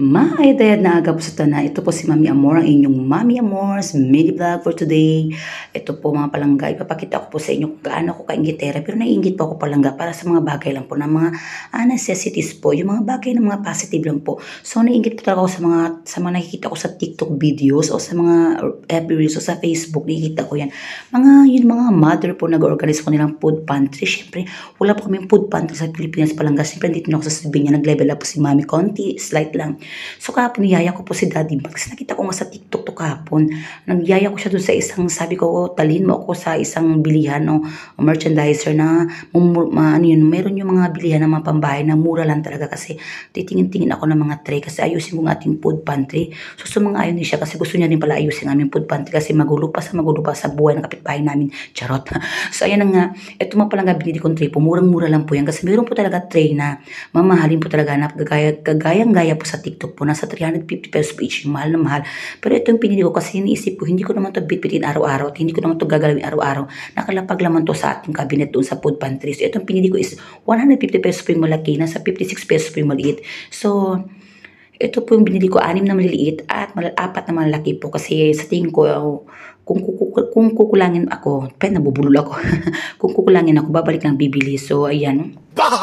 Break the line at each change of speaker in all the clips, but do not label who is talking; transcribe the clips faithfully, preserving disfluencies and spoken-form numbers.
Maayad-ayad na aga po sa tanan. Ito po si Mami Amor, ang inyong Mami Amor's mini vlog for today. Ito po mga palangga, ipapakita ko po sa inyo kung gaano ko kaingitera. Pero naiingit po ako palangga para sa mga bagay lang po na mga ah, necessities po. Yung mga bagay na mga positive lang po. So naiingit po talaga ako sa mga, sa mga nakikita ko sa TikTok videos o sa mga F B Reels o sa Facebook. Nakikita ko yan. Mga yun mga mother po nag-organize po nilang food pantry. Siyempre, wala po kaming food pantry sa Pilipinas palangga. Siyempre, dito na ako sa Sardinia. Nag-level up po si Mami konti, slight lang. So kahapon niyaya ko po si Daddy Max. Nakita ko nga sa TikTok to kahapon. Nagyaya ko siya doon sa isang, sabi ko, oh, talin mo ako sa isang bilihan o, o merchandiser na, mumur, ma, ano yun, meron yung mga bilihan ng mga pambahay na mura lang talaga kasi titingin-tingin ako ng mga tray kasi ayusin ko ng ating food pantry. So sumang-ayon din siya kasi gusto niya din pala ayusin ang aming food pantry kasi magulo pa sa magulo pa sa buhay ng kapitbahay namin. Charot. So ayan na nga, ito mga pala nga binili kong tray po, murang-mura lang po yan kasi meron po talaga tray na mamahalin po talaga na kagaya, kagayang-gaya po sa TikTok po, nasa three hundred fifty pesos po each, mahal na mahal. Pero ito yung pinili ko kasi iniisip ko, hindi ko naman to bitbitin araw-araw at hindi ko naman to gagalawin araw-araw. Nakalapag laman to sa ating cabinet doon sa food pantry. So itong pinili ko is one hundred fifty pesos po yung malaki, nasa fifty-six pesos po yung maliit. So ito po yung binili ko, anim na maliliit at mal apat na malaki po kasi sa tingin ko, oh, kung, kung, kung kukulangin ako, pa nabubulol ako. Kung kukulangin ako, babalik lang bibili. So ayan.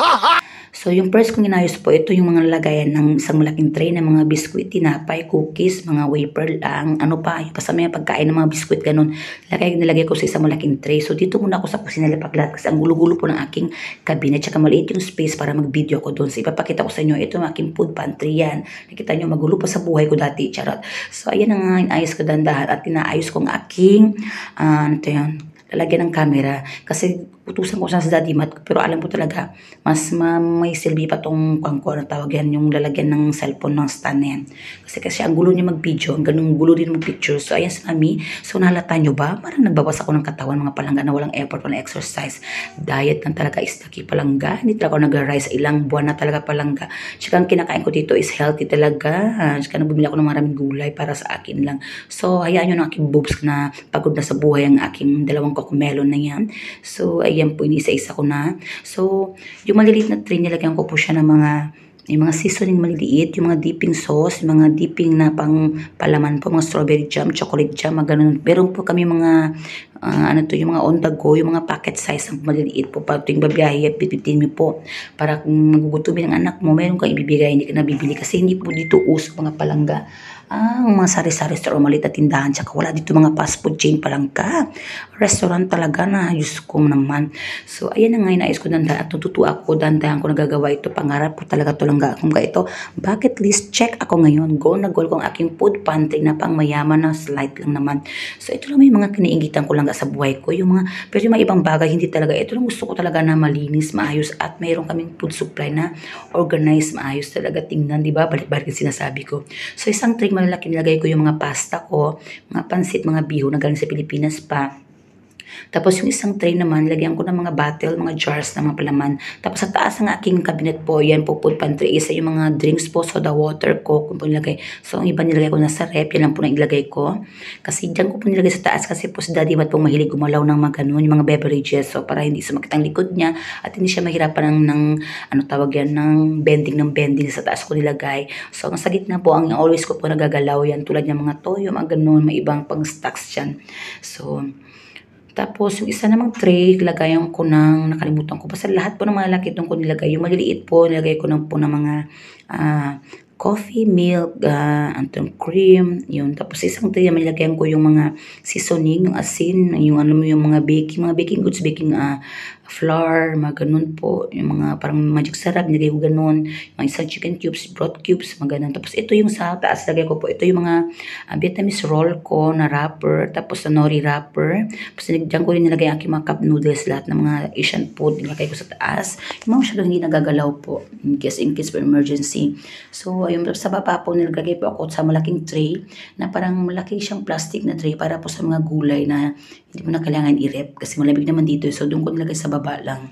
So, yung first kong inayos po, ito yung mga lagayan ng isang malaking tray ng mga biskuit, tinapay, cookies, mga wafer lang, ano pa, yung kasama yung pagkain ng mga biskuit, ganun. Lagay, nilagay ko sa isang malaking tray. So, dito muna ako sa kusina lapaglat kasi ang gulo-gulo po ng aking cabinet, tsaka maliit yung space para mag-video ko doon. So, ipapakita ko sa inyo, ito yung aking food pantry yan. Nakita nyo, magulo pa sa buhay ko dati, charot. So, ayan ang inayos ko dandahan at tinaayos ko ang aking, uh, ano to yun, lalagyan ng camera kasi utusan ko siya sa Daddy Mat pero alam ko talaga mas ma may silbi pa tong kangko na tawag yan yung lalagyan ng cellphone ng stand na yan kasi kasi ang gulo niya mag-video ang ganung gulo din mag-picture. So ayan sa Mami, so nahalata nyo ba parang nagbawas ako ng katawan mga palangga na walang effort, walang exercise, diet lang talaga is taki palangga, hindi talaga ako nag-rise ilang buwan na talaga palangga. Tsaka ang kinakain ko dito is healthy talaga, tsaka bumili ako ng maraming gulay para sa akin lang. So hayaan nyo ng aking boobs na pagod na sa buhay ang aking dalawang cocomelon na yan. So ayan po, inisa-isa ko na. So, yung maliliit na tray, nilagyan ko po siya ng mga, yung mga seasoning maliliit, yung mga dipping sauce, yung mga dipping na pang palaman po, mga strawberry jam, chocolate jam, mga ganun. Meron po kami mga, uh, ano to, yung mga on the go, yung mga packet size ng maliliit po. Pag tuwing babiyahe, pipitin mo po. Para kung magugutumin ng anak mo, meron kang ibibigay, hindi ka nabibili. Kasi hindi po dito uso mga palangga. Ah, mga sari-sari store o maliit na tindahan. Tsaka wala dito mga fast food chain pa lang ka. Restaurant talaga na, Diyos ko naman. So, ayan na nga, inayos ko dandahan at tututo ako, dandahan ko nagagawa ito. Pangarap ko talaga ito lang kung ka ito. Bucket list check ako ngayon. Goal na goal kong aking food pantry na pang mayaman na slight lang naman. So, ito lang may mga kiniingitan ko lang sa buhay ko. Yung mga, pero yung mga ibang bagay, hindi talaga. Ito lang gusto ko talaga na malinis, maayos at mayroon kaming food supply na organized, maayos talaga. Tingnan, di ba? Balik-balik sinasabi ko. So, isang trick malalaki nilagay ko yung mga pasta ko, mga pansit, mga bihon na galing sa Pilipinas pa. Tapos yung isang tray naman, lagyan ko ng mga bottle, mga jars na mga palaman. Tapos sa taas ng aking cabinet po, yan po food pantry, isa yung mga drinks po, soda water, coke, kung po nilagay. So ang iba nilagay ko na sa rep, yan lang po na ilagay ko. Kasi dyan ko po nilagay sa taas kasi po si Daddy Mat po mahilig gumalaw ng mga ganun, yung mga beverages. So para hindi sumakit ang likod niya at hindi siya mahirapan ng, ng ano tawag yan, ng bending ng bending sa taas ko nilagay. So ang sa gitna po, ang always ko po nagagalaw yan tulad ng mga toyo, mga ganun, may ibang pang stocks dyan. So, tapos, yung isa namang tray, lagayan ko ng, nakalimutan ko. Basta lahat po ng mga laki doon ko nilagay. Yung maliliit po, nilagay ko ng po ng mga uh, coffee, milk, uh, antong cream, yun. Tapos, isang tray, nilagyan ko yung mga seasoning, yung asin, yung ano mo, yung mga baking, mga baking goods, baking uh, flour, mga ganun po. Yung mga parang magic sarap, nilagay ko ganun. Yung isang chicken cubes, broth cubes, mga ganun. Tapos, ito yung sa taas, lagay ko po. Ito yung mga uh, Vietnamese roll ko na wrapper. Tapos, sa nori wrapper. Tapos, dyan ko rin nilagay ang aking mga cup noodles, lahat ng mga Asian food, nilagay ko sa taas. Yung mga masyadong hindi nagagalaw po, in case, in case for emergency. So, ayun, sa baba po, nilagay po ako sa malaking tray, na parang malaki siyang plastic na tray para po sa mga gulay na hindi mo na kailangan i-rep kasi malamig naman dito. So, doon ko nilagay sa baba lang.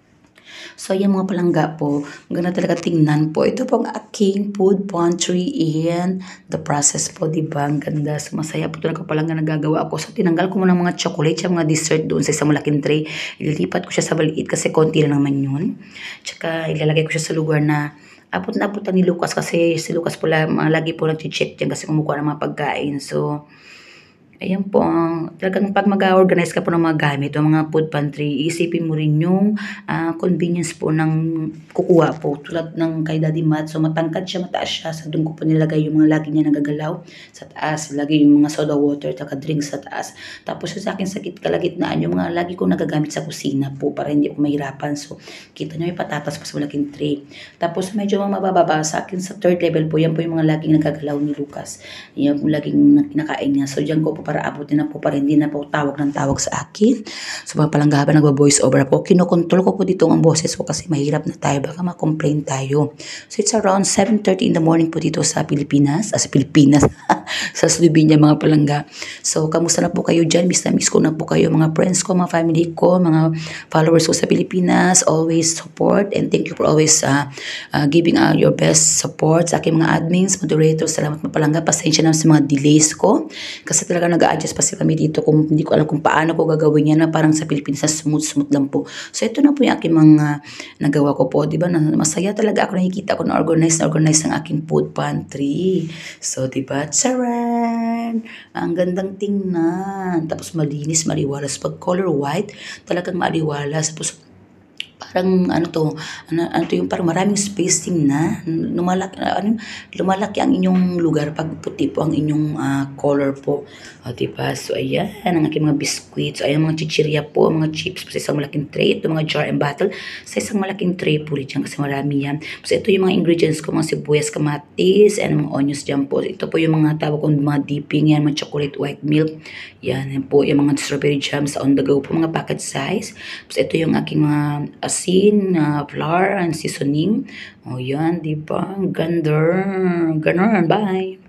So, ayan mga palangga po. Maganda talaga tingnan po. Ito po ang aking food pantry and the process po, diba? Ang ganda. So, masaya po talaga palangga nagagawa ako. So, tinanggal ko muna mga chocolate, yung mga dessert doon sa isang malaking tray. Ililipat ko siya sa maliit kasi konti lang naman yun. Tsaka, ilalagay ko siya sa lugar na abot na abot ni Lucas kasi si Lucas po la, lagi po nag-check dyan kasi kumukuha ng mga pagkain. So, ayan po, ang talagang 'pag mag-o-organize ka po ng mga gamit o mga food pantry, iisipin mo rin yung, ah, convenience po ng kukuha po. Tulad ng kay Daddy Matt, so matangkad siya, mataas siya, sa do'n ko po nilagay yung mga lagi niya nagagalaw sa taas, lagay yung mga soda water tsaka drinks sa taas. Tapos yung sa'kin sa git kalagitnaan yung mga lagi kong nagagamit sa kusina po para hindi ako mahirapan. So, kita niyo may patatas pa sa malaking tray. Tapos medyo mabababa sa akin sa third level po, yan po yung mga laging nagagalaw ni Lucas. Yan po laging kinakain niya. So, diyan ko po para abutin na po para hindi na po tawag ng tawag sa akin. So, mga palangga habang nagwa-voice over ako, kinokontrol ko po dito ang boses ko kasi mahirap na tayo. Baka ma-complain tayo. So, it's around seven thirty in the morning po dito sa Pilipinas. Ah, sa Pilipinas. Sa Slovenia, mga palangga. So, kamusta na po kayo dyan? Miss na miss ko na po kayo, mga friends ko, mga family ko, mga followers ko sa Pilipinas. Always support and thank you for always uh, uh, giving uh, your best support sa aking mga admins, moderators. Salamat mga palangga. Pasensya na sa mga delays ko. Kasi talaga nag-a-adjust pa si kami dito kung hindi ko alam kung paano ko gagawin yan na parang sa Pilipinas na smooth-smooth lang po. So, ito na po yung aking mga nagawa ko po. Diba? Na, masaya talaga ako, nakikita ko na organize na organize ang aking food pantry. So, diba? Charan! Ang gandang tingnan. Tapos malinis, maliwalas. Pag color white, talagang maliwalas. Tapos parang ano to, ano, ano to yung parang maraming spacing na lumalaki, ano, lumalaki ang inyong lugar pag puti po ang inyong uh, color po. O, diba? So, ayan, ang aking mga biscuits. So, ayan, mga chichirya po, mga chips po sa isang malaking tray. Ito, mga jar and bottle sa isang malaking tray po rin dyan kasi marami yan. So, ito yung mga ingredients ko, mga sibuyas, kamatis, and mga onions dyan po. Ito po yung mga tawag kong mga dipping yan, mga chocolate white milk. Yan, yan po, yung mga strawberry jams on the go po, mga packet size. So, ito yung aking mga asin, uh, flour, and seasoning. O, yan, diba? Ganda. Ganon, bye!